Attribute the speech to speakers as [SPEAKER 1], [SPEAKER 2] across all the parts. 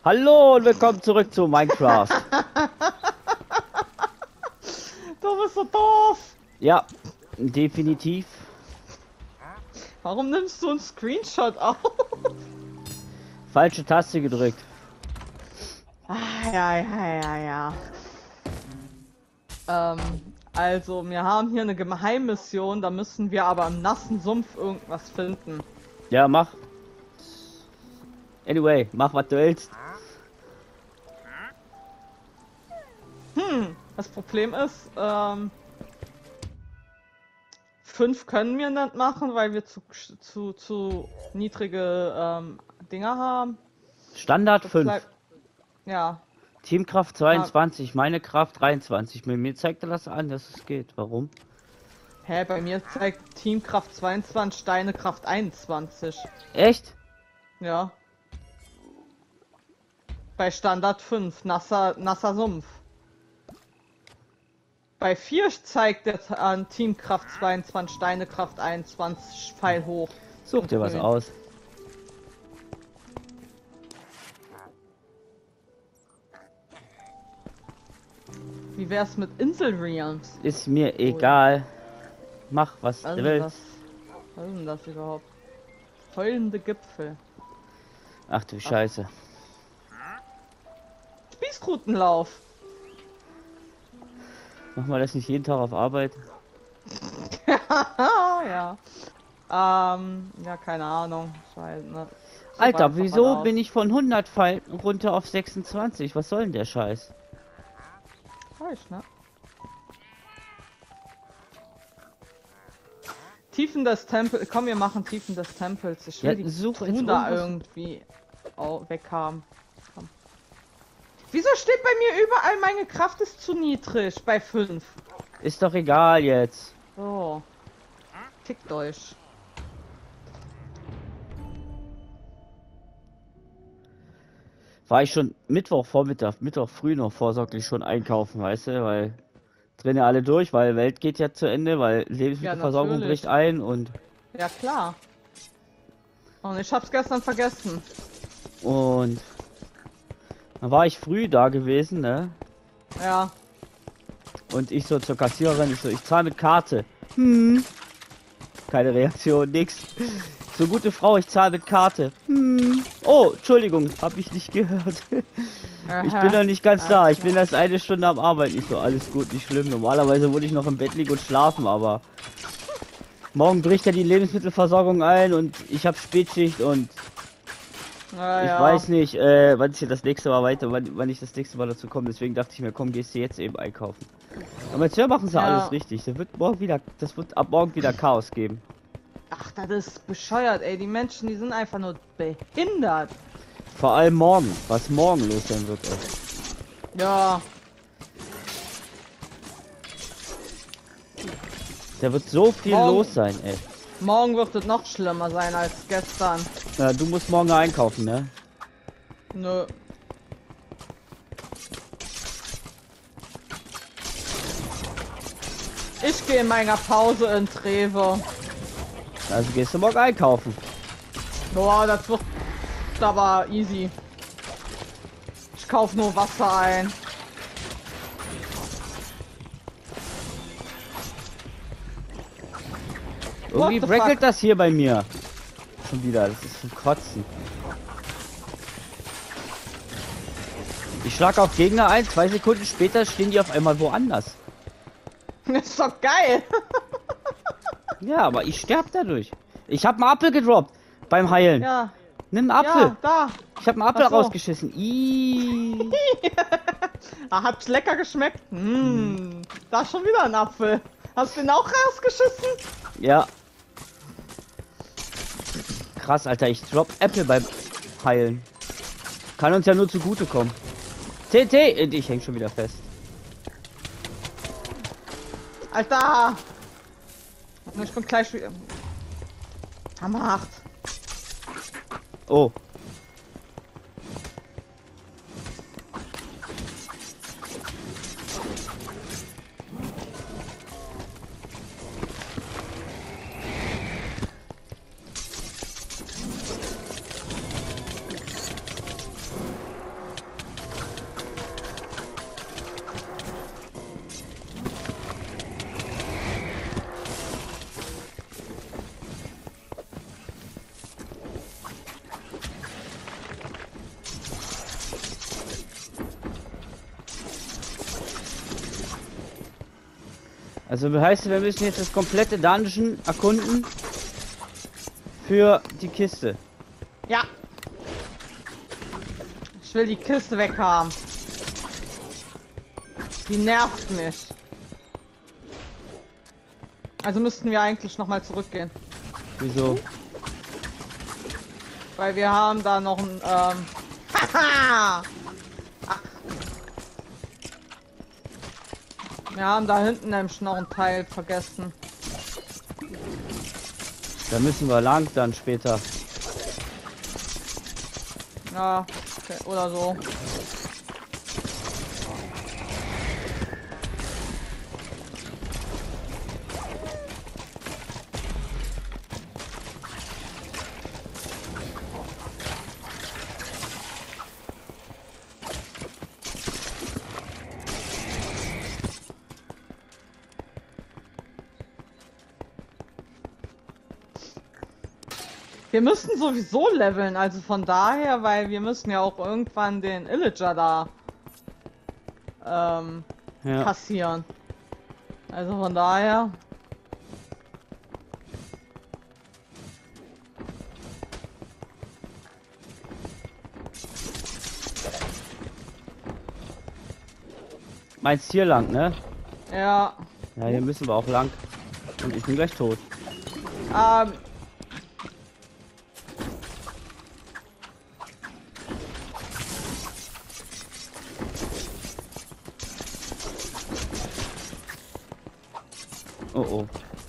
[SPEAKER 1] Hallo und willkommen zurück zu Minecraft.
[SPEAKER 2] Du bist so doof!
[SPEAKER 1] Ja, definitiv.
[SPEAKER 2] Warum nimmst du einen Screenshot auf?
[SPEAKER 1] Falsche Taste gedrückt.
[SPEAKER 2] Ja. Also, wir haben hier eine Geheimmission, da müssen wir aber im nassen Sumpf irgendwas finden.
[SPEAKER 1] Ja, mach. Anyway, mach was du willst.
[SPEAKER 2] Das Problem ist, 5 können wir nicht machen, weil wir zu niedrige Dinger haben.
[SPEAKER 1] Standard
[SPEAKER 2] Das
[SPEAKER 1] 5.
[SPEAKER 2] bleibt- Ja.
[SPEAKER 1] Teamkraft 22, meine Kraft 23. Mir zeigt er das an, dass es geht. Warum?
[SPEAKER 2] Hä, bei mir zeigt Teamkraft 22, Steinekraft 21.
[SPEAKER 1] Echt?
[SPEAKER 2] Ja. Bei Standard 5, nasser Sumpf. Bei 4 zeigt er an Teamkraft 22, Steinekraft 21, Pfeil hoch.
[SPEAKER 1] Such dir was
[SPEAKER 2] grün.
[SPEAKER 1] aus.
[SPEAKER 2] Wie wär's mit Insel Realms?
[SPEAKER 1] Ist mir egal. Mach was
[SPEAKER 2] Was
[SPEAKER 1] du
[SPEAKER 2] ist denn
[SPEAKER 1] willst.
[SPEAKER 2] das? Was ist denn das überhaupt? Heulende Gipfel.
[SPEAKER 1] Ach du Scheiße.
[SPEAKER 2] Spießrutenlauf.
[SPEAKER 1] Mach mal das nicht jeden Tag auf Arbeit.
[SPEAKER 2] Ja. Ja, keine Ahnung. Ich weiß nicht.
[SPEAKER 1] Alter, wieso bin ich von 100 Falten runter auf 26? Was soll denn der Scheiß?
[SPEAKER 2] Falsch, ne? Tiefen des Tempels. Komm, wir machen Tiefen des Tempels. Ich will
[SPEAKER 1] Ja,
[SPEAKER 2] die
[SPEAKER 1] such jetzt
[SPEAKER 2] Truhen da
[SPEAKER 1] irgendwas.
[SPEAKER 2] irgendwie weg haben. Komm. Wieso steht bei mir überall, meine Kraft ist zu niedrig bei 5?
[SPEAKER 1] Ist doch egal jetzt.
[SPEAKER 2] So. Fickt euch.
[SPEAKER 1] War ich schon Mittwoch früh noch vorsorglich schon einkaufen, weißt du, weil drehen ja alle durch, weil Welt geht ja zu Ende, weil Lebensmittelversorgung
[SPEAKER 2] natürlich.
[SPEAKER 1] bricht ein und
[SPEAKER 2] Ja, klar. Und ich hab's gestern vergessen.
[SPEAKER 1] dann war ich früh da gewesen, ne?
[SPEAKER 2] Ja.
[SPEAKER 1] Und ich so zur Kassiererin, ich zahle mit Karte. Keine Reaktion, nix. So, gute Frau, ich zahle mit Karte. Oh, Entschuldigung, hab ich nicht gehört. Ich bin noch nicht ganz da. Ich bin erst eine Stunde am Arbeiten. Ich so, alles gut, nicht schlimm. Normalerweise würde ich noch im Bett liegen und schlafen, aber morgen bricht ja die Lebensmittelversorgung ein und ich habe Spätschicht und ich weiß nicht, wann ich das nächste Mal wann ich das nächste Mal dazu komme. Deswegen dachte ich mir, komm, gehst du jetzt eben einkaufen. Aber jetzt machen sie
[SPEAKER 2] Ja.
[SPEAKER 1] alles richtig. Das wird ab morgen wieder Chaos geben.
[SPEAKER 2] Ach, das ist bescheuert, ey. Die Menschen, die sind einfach nur behindert.
[SPEAKER 1] Vor allem morgen, was morgen los sein wird. Ey.
[SPEAKER 2] Ja.
[SPEAKER 1] Da wird so viel
[SPEAKER 2] Morgen.
[SPEAKER 1] los sein, ey.
[SPEAKER 2] Morgen wird es noch schlimmer sein als gestern.
[SPEAKER 1] Ja, du musst morgen einkaufen, ne?
[SPEAKER 2] Nö. Ich gehe in meiner Pause in Treve.
[SPEAKER 1] Also gehst du morgen einkaufen.
[SPEAKER 2] Boah, das wird aber easy. Ich kaufe nur Wasser ein.
[SPEAKER 1] Irgendwie
[SPEAKER 2] the
[SPEAKER 1] brackelt
[SPEAKER 2] fuck?
[SPEAKER 1] das hier bei mir. Schon wieder, das ist zum Kotzen. Ich schlag auf Gegner ein, 2 Sekunden später stehen die auf einmal woanders.
[SPEAKER 2] Ist doch geil.
[SPEAKER 1] Ja, aber ich sterb dadurch. Ich hab einen Apfel gedroppt beim Heilen.
[SPEAKER 2] Ja,
[SPEAKER 1] Nimm einen Apfel.
[SPEAKER 2] ja, da.
[SPEAKER 1] Ich hab einen Apfel
[SPEAKER 2] Ach so.
[SPEAKER 1] rausgeschissen. Ih.
[SPEAKER 2] Hat's lecker geschmeckt. Da ist schon wieder ein Apfel. Hast du den auch rausgeschissen?
[SPEAKER 1] Ja. Krass, Alter, ich drop Äpfel beim Heilen. Kann uns ja nur zugutekommen. TT! Ich häng schon wieder fest.
[SPEAKER 2] Alter! Ich bin gleich wieder. Hammer 8.
[SPEAKER 1] Oh. Also heißt, wir müssen jetzt das komplette Dungeon erkunden für die Kiste.
[SPEAKER 2] Ja. Ich will die Kiste weghaben. Die nervt mich. Also müssten wir eigentlich noch mal zurückgehen.
[SPEAKER 1] Wieso?
[SPEAKER 2] Weil wir haben da noch ein, Haha! Ach. Wir haben da hinten nämlich noch ein Teil vergessen.
[SPEAKER 1] Da müssen wir lang dann später.
[SPEAKER 2] Ja, okay, oder so. Wir müssten sowieso leveln, also von daher, weil wir müssen ja auch irgendwann den Illager da
[SPEAKER 1] Ja.
[SPEAKER 2] kassieren. Also von daher.
[SPEAKER 1] Meinst hier lang, ne?
[SPEAKER 2] Ja.
[SPEAKER 1] Ja, hier müssen wir auch lang. Und ich bin gleich tot.
[SPEAKER 2] Ähm.
[SPEAKER 1] Oh oh.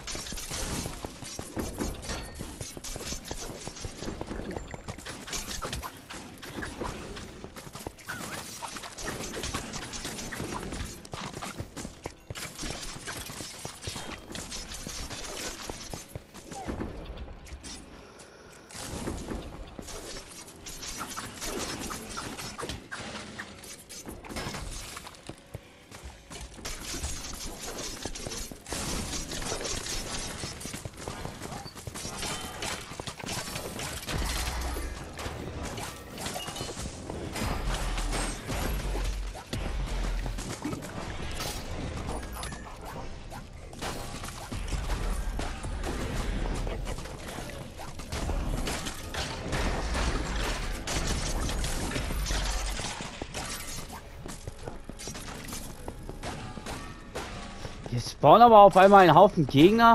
[SPEAKER 1] Hier spawnen aber auf einmal ein Haufen Gegner.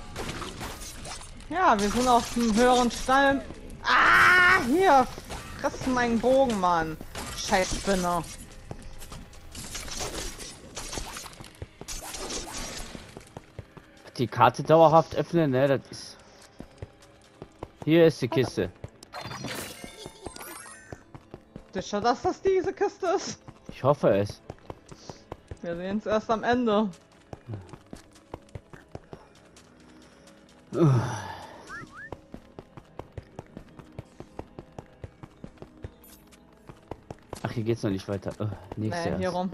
[SPEAKER 2] Ja, wir sind auf dem höheren Stein. Ah, hier. Friss meinen Bogen, Mann. Scheiß Spinner.
[SPEAKER 1] Die Karte dauerhaft öffnen, ne? Das ist. Hier ist die Kiste.
[SPEAKER 2] Sicher, dass das diese Kiste ist?
[SPEAKER 1] Ich hoffe es.
[SPEAKER 2] Wir sehen es erst am Ende.
[SPEAKER 1] Ach, hier geht's noch nicht weiter. Nächstes
[SPEAKER 2] Nee, hier rum.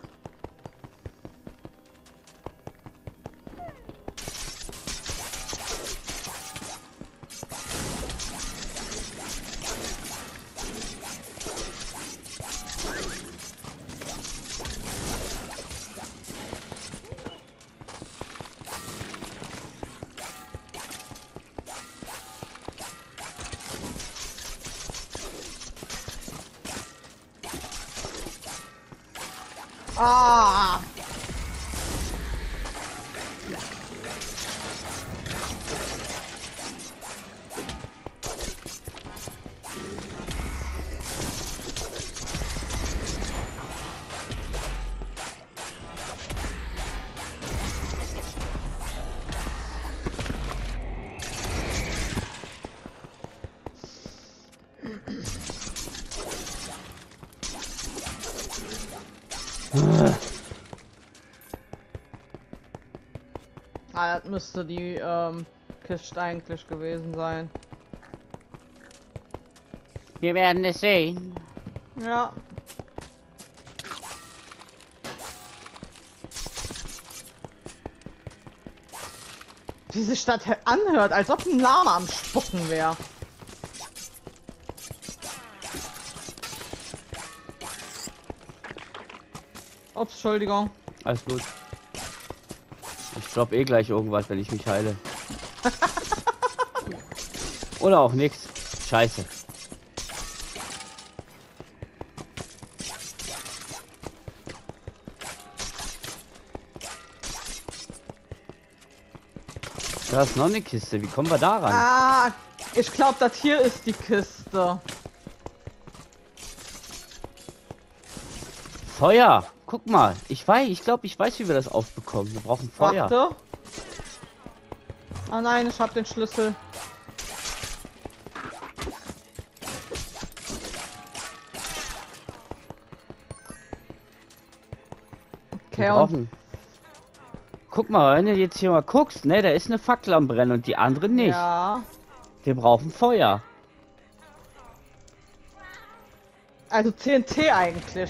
[SPEAKER 2] Ah! Ah, das müsste die Kiste eigentlich gewesen sein.
[SPEAKER 1] Wir werden es sehen.
[SPEAKER 2] Ja. Wie sich das anhört, als ob ein Lama am Spucken wäre. Ups, Entschuldigung.
[SPEAKER 1] Alles gut. Ich dropp eh gleich irgendwas, wenn ich mich heile. Oder auch nichts. Scheiße. Da ist noch eine Kiste. Wie kommen wir da ran?
[SPEAKER 2] Ah, ich glaube, das hier ist die Kiste.
[SPEAKER 1] Feuer. Guck mal. Ich glaube, ich weiß, wie wir das aufbekommen. Wir brauchen Feuer.
[SPEAKER 2] Warte. Oh nein, ich habe den Schlüssel.
[SPEAKER 1] Wir brauchen... Guck mal, wenn du jetzt hier mal guckst, ne, da ist eine Fackel am Brennen und die andere nicht.
[SPEAKER 2] Ja.
[SPEAKER 1] Wir brauchen Feuer.
[SPEAKER 2] Also TNT eigentlich.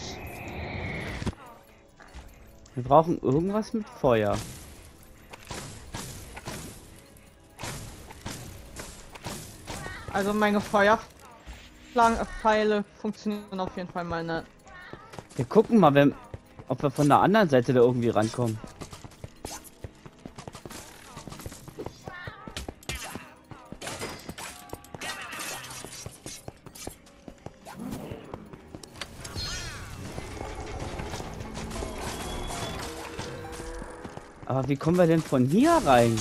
[SPEAKER 1] Wir brauchen irgendwas mit Feuer.
[SPEAKER 2] Also meine Feuerpfeile funktionieren auf jeden Fall mal nicht.
[SPEAKER 1] Wir gucken mal, ob wir von der anderen Seite da irgendwie rankommen. Aber wie kommen wir denn von hier rein?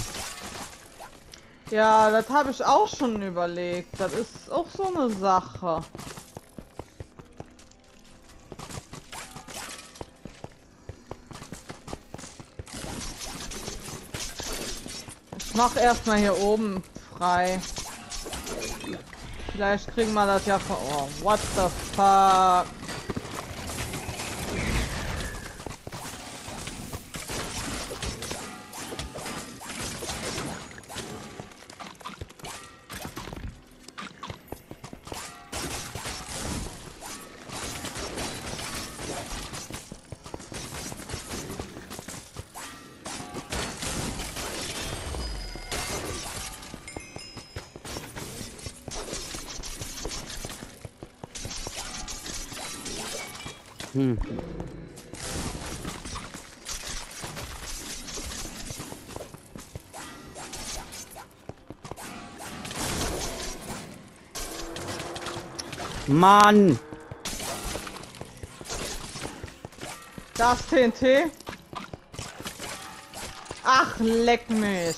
[SPEAKER 2] Ja, das habe ich auch schon überlegt. Das ist auch so eine Sache. Ich mach erstmal hier oben frei. Vielleicht kriegen wir das ja von... Oh, what the fuck?
[SPEAKER 1] Hm. Mann!
[SPEAKER 2] Das TNT? Ach, leck mich.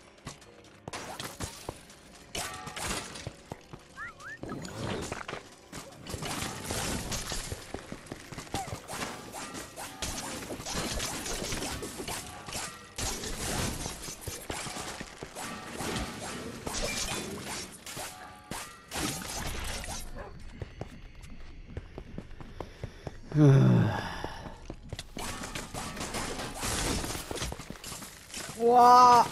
[SPEAKER 2] Wow.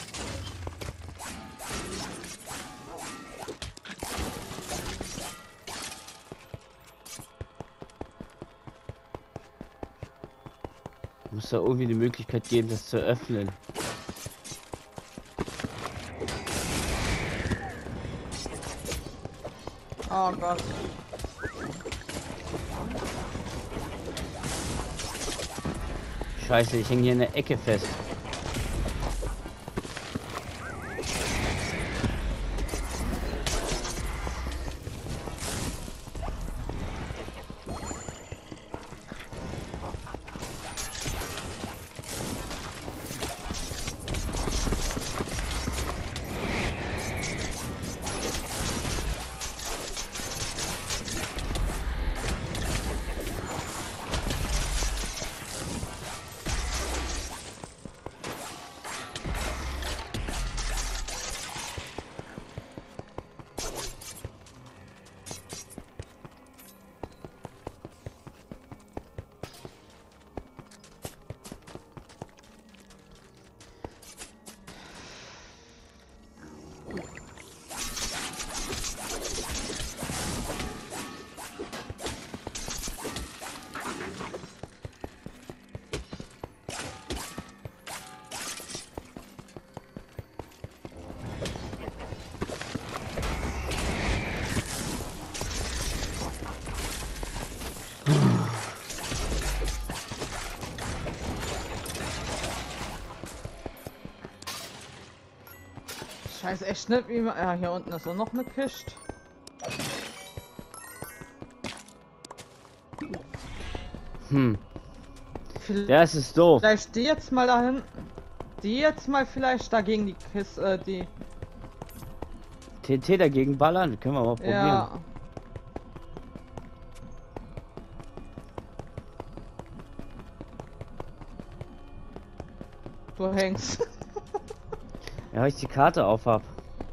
[SPEAKER 1] Muss da irgendwie die Möglichkeit geben, das zu öffnen.
[SPEAKER 2] Oh Gott.
[SPEAKER 1] Scheiße, ich hänge hier in der Ecke fest.
[SPEAKER 2] Ich weiß echt nicht, wie man... Ja, hier unten ist auch noch eine Kiste.
[SPEAKER 1] Das ist doof.
[SPEAKER 2] Vielleicht die jetzt mal da hinten. Die jetzt mal vielleicht dagegen die Kiste, die...
[SPEAKER 1] TNT dagegen ballern? Können wir mal probieren.
[SPEAKER 2] Ja. Du hängst.
[SPEAKER 1] Ja, weil ich die Karte auf hab.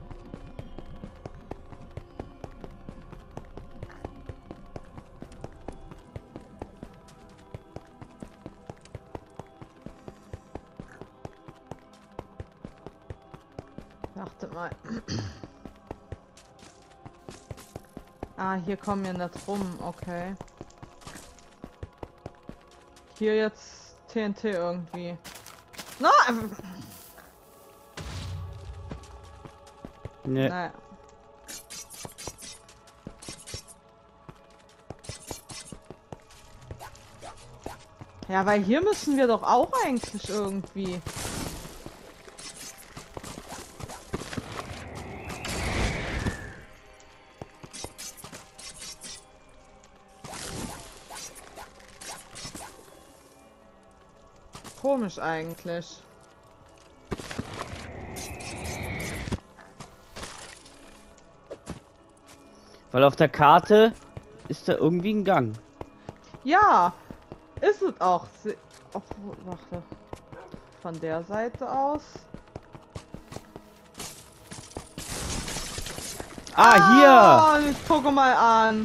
[SPEAKER 2] Warte mal. Ah, hier kommen wir nicht rum, okay. Hier jetzt TNT irgendwie. Na!
[SPEAKER 1] Nee.
[SPEAKER 2] Naja. Ja, weil hier müssen wir doch auch eigentlich irgendwie. Komisch eigentlich.
[SPEAKER 1] Weil auf der Karte ist da irgendwie ein Gang.
[SPEAKER 2] Ja, ist es auch. Obwohl, warte. Von der Seite aus.
[SPEAKER 1] Ah,
[SPEAKER 2] hier! Guck mal an.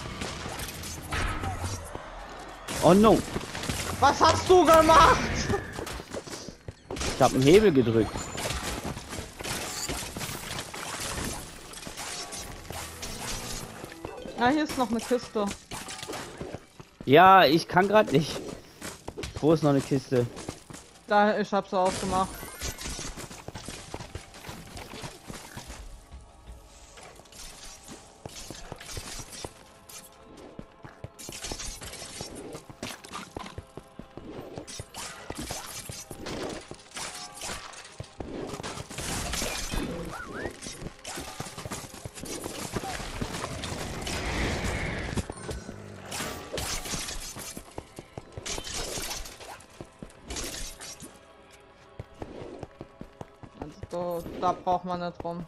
[SPEAKER 1] Oh no.
[SPEAKER 2] Was hast du gemacht?
[SPEAKER 1] Ich habe einen Hebel gedrückt.
[SPEAKER 2] Ja, hier ist noch eine Kiste.
[SPEAKER 1] Ja, ich kann gerade nicht. Wo ist noch eine Kiste?
[SPEAKER 2] Da, ich hab's aufgemacht. Also da braucht man nicht rum.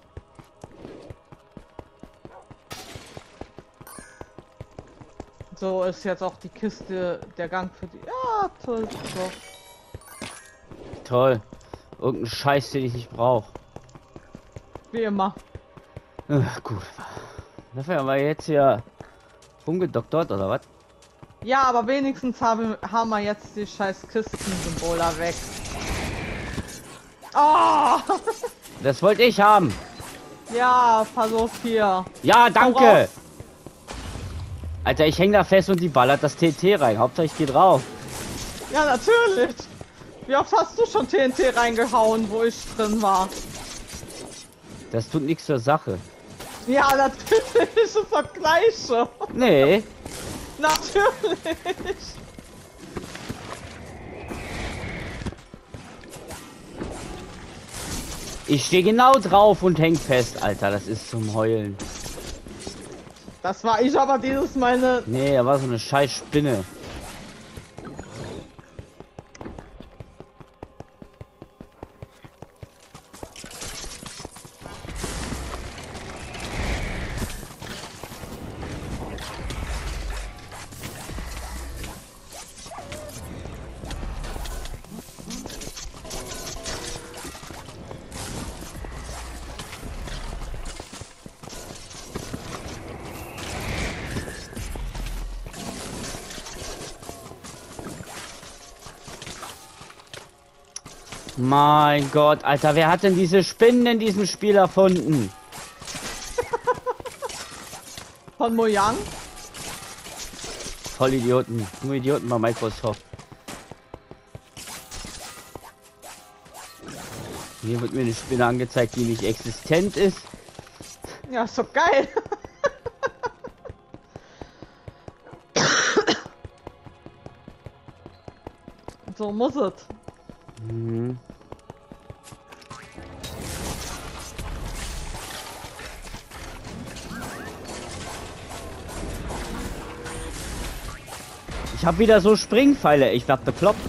[SPEAKER 2] So ist jetzt auch die Kiste der Gang für die. Ja, toll. So.
[SPEAKER 1] Toll. Irgendein Scheiß, den ich nicht brauche.
[SPEAKER 2] Wie immer.
[SPEAKER 1] Gut. Dafür haben wir jetzt hier rumgedoktert, oder was?
[SPEAKER 2] Ja, aber wenigstens haben wir jetzt die scheiß Kistensymbole weg. Oh!
[SPEAKER 1] Das wollte ich haben.
[SPEAKER 2] Ja, versuch hier.
[SPEAKER 1] Ja, danke. Alter, ich hänge da fest und die ballert das TNT rein. Hauptsache ich gehe drauf.
[SPEAKER 2] Ja, natürlich. Wie oft hast du schon TNT reingehauen, wo ich drin war?
[SPEAKER 1] Das tut nichts zur Sache.
[SPEAKER 2] Ja, natürlich ist das Gleiche.
[SPEAKER 1] Nee.
[SPEAKER 2] Natürlich.
[SPEAKER 1] Ich stehe genau drauf und häng fest, Alter. Das ist zum Heulen.
[SPEAKER 2] Das war ich aber dieses Mal ne.
[SPEAKER 1] Nee, da war so eine scheiß Spinne. Mein Gott, Alter, wer hat denn diese Spinnen in diesem Spiel erfunden?
[SPEAKER 2] Von Mojang?
[SPEAKER 1] Voll Idioten. Nur Idioten bei Microsoft. Hier wird mir eine Spinne angezeigt, die nicht existent ist.
[SPEAKER 2] Ja, ist doch geil. So muss es.
[SPEAKER 1] Mhm. Ich habe wieder so Springpfeile. Ich werd bekloppt.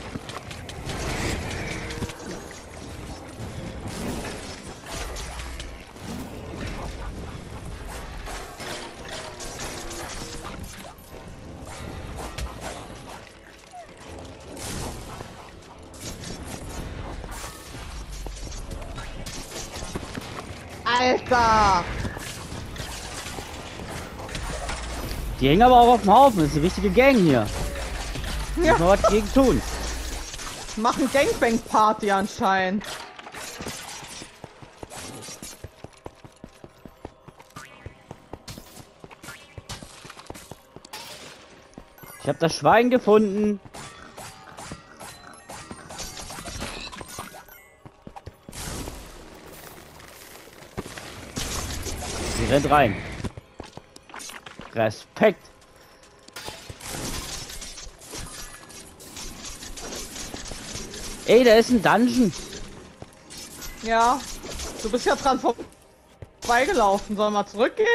[SPEAKER 2] Alter!
[SPEAKER 1] Die hängen aber auch auf dem Haufen. Das ist eine richtige Gang hier.
[SPEAKER 2] Ja.
[SPEAKER 1] Muss man was gegen tun.
[SPEAKER 2] Machen Gangbang-Party anscheinend.
[SPEAKER 1] Ich habe das Schwein gefunden. Sie rennt rein. Respekt. Ey, da ist ein Dungeon.
[SPEAKER 2] Ja, du bist ja dran vorbeigelaufen. Sollen wir zurückgehen?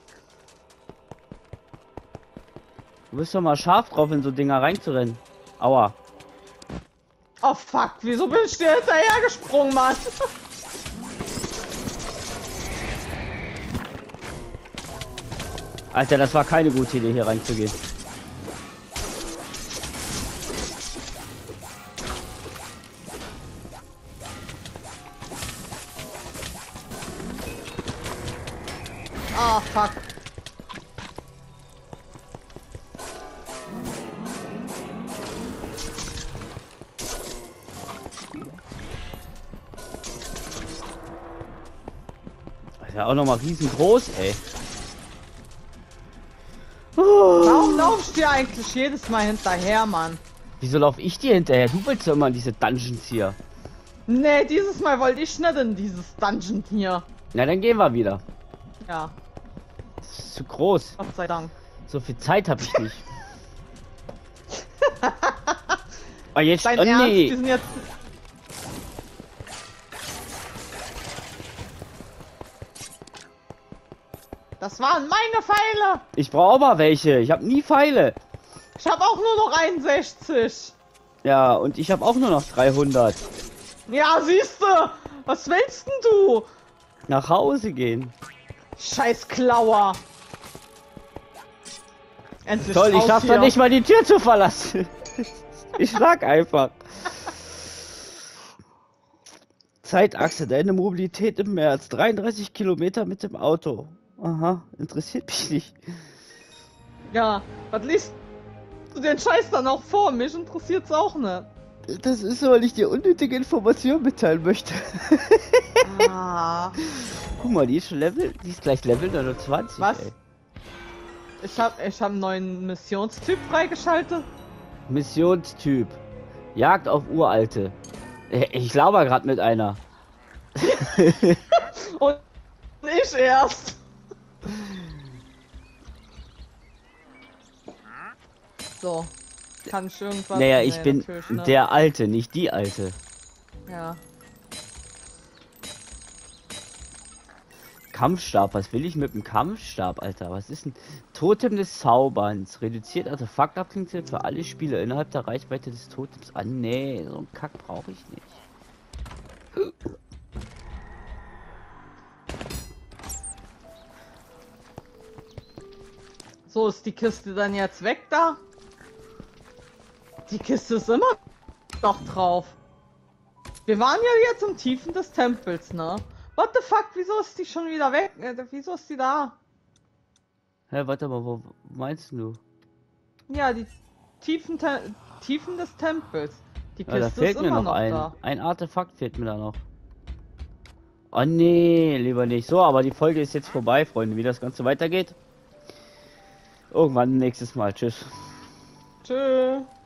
[SPEAKER 1] Du bist doch mal scharf drauf, in so Dinger reinzurennen. Aua.
[SPEAKER 2] Oh fuck, wieso bin ich dir hinterher gesprungen, Mann?
[SPEAKER 1] Alter, das war keine gute Idee, hier reinzugehen.
[SPEAKER 2] Ah, fuck.
[SPEAKER 1] Das ist ja auch noch mal riesengroß, ey.
[SPEAKER 2] Warum laufst du dir eigentlich jedes Mal hinterher, Mann?
[SPEAKER 1] Wieso laufe ich dir hinterher? Du willst ja immer in diese Dungeons hier.
[SPEAKER 2] Nee, dieses Mal wollte ich nicht in dieses Dungeon hier.
[SPEAKER 1] Na, dann gehen wir wieder.
[SPEAKER 2] Ja,
[SPEAKER 1] Das ist zu groß.
[SPEAKER 2] Gott sei Dank.
[SPEAKER 1] So viel Zeit habe ich nicht. Oh, jetzt...
[SPEAKER 2] Dein
[SPEAKER 1] Oh,
[SPEAKER 2] Ernst, die
[SPEAKER 1] nee.
[SPEAKER 2] sind jetzt... Das waren meine Pfeile!
[SPEAKER 1] Ich brauche auch mal welche. Ich habe nie Pfeile.
[SPEAKER 2] Ich habe auch nur noch 61.
[SPEAKER 1] Ja, und ich habe auch nur noch 300.
[SPEAKER 2] Ja, siehst du? Was willst denn du?
[SPEAKER 1] Nach Hause gehen.
[SPEAKER 2] Scheiß Klauer. Endlich
[SPEAKER 1] Toll, ich
[SPEAKER 2] raus
[SPEAKER 1] schaff
[SPEAKER 2] hier.
[SPEAKER 1] doch nicht mal die Tür zu verlassen. Ich schlag einfach. Zeitachse, deine Mobilität im März. 33 Kilometer mit dem Auto. Aha, interessiert mich nicht.
[SPEAKER 2] Ja, was liest du den Scheiß dann auch vor? Mich interessiert's auch nicht.
[SPEAKER 1] Das ist so, weil ich dir unnötige Informationen mitteilen möchte.
[SPEAKER 2] Ah.
[SPEAKER 1] Guck mal, die ist schon Level, die ist gleich Level 29.
[SPEAKER 2] Was?
[SPEAKER 1] Ey.
[SPEAKER 2] Ich hab einen neuen Missionstyp freigeschaltet.
[SPEAKER 1] Missionstyp. Jagd auf Uralte. Ich laber gerade mit einer.
[SPEAKER 2] Und ich erst. So. Kann ich irgendwas?
[SPEAKER 1] Naja,
[SPEAKER 2] Nee,
[SPEAKER 1] ich bin
[SPEAKER 2] natürlich nicht.
[SPEAKER 1] der Alte, nicht die Alte.
[SPEAKER 2] Ja.
[SPEAKER 1] Kampfstab, was will ich mit dem Kampfstab, Alter? Was ist ein Totem des Zauberns? Reduziert Artefaktabklingzeit für alle Spieler innerhalb der Reichweite des Totems an. Nee, so einen Kack brauche ich nicht.
[SPEAKER 2] So, ist die Kiste dann jetzt weg da? Die Kiste ist immer noch drauf. Wir waren ja jetzt im Tiefen des Tempels, ne? What the fuck, wieso ist die schon wieder weg? Wieso ist die da?
[SPEAKER 1] Hä, warte mal, wo meinst du?
[SPEAKER 2] Ja, die Tiefen des Tempels. Die
[SPEAKER 1] Ja, da
[SPEAKER 2] Kiste
[SPEAKER 1] fehlt
[SPEAKER 2] ist
[SPEAKER 1] mir
[SPEAKER 2] immer
[SPEAKER 1] noch
[SPEAKER 2] noch
[SPEAKER 1] ein.
[SPEAKER 2] da.
[SPEAKER 1] Ein Artefakt fehlt mir da noch. Oh nee, lieber nicht. So, aber die Folge ist jetzt vorbei, Freunde. Wie das Ganze weitergeht. Irgendwann nächstes Mal. Tschüss.
[SPEAKER 2] Tschüss.